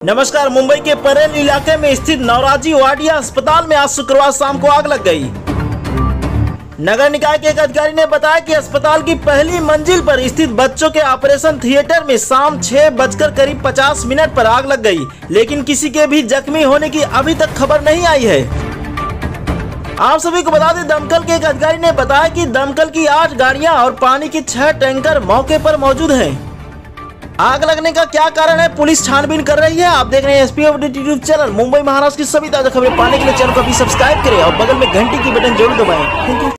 नमस्कार। मुंबई के परेल इलाके में स्थित नौराजी वाडिया अस्पताल में आज शुक्रवार शाम को आग लग गई। नगर निकाय के एक अधिकारी ने बताया कि अस्पताल की पहली मंजिल पर स्थित बच्चों के ऑपरेशन थिएटर में शाम 6:50 पर आग लग गई, लेकिन किसी के भी जख्मी होने की अभी तक खबर नहीं आई है। आप सभी को बता दें, दमकल के एक अधिकारी ने बताया कि दमकल की 8 गाड़ियां और पानी के 6 टैंकर मौके पर मौजूद हैं। आग लगने का क्या कारण है, पुलिस छानबीन कर रही है। आप देख रहे हैं SP update YouTube channel. Mumbai Maharashtra की सभी ताजा खबरें पाने के लिए चैनल को भी सब्सक्राइब करें और बगल में घंटी की बटन जरूर दबाएं। Thank you.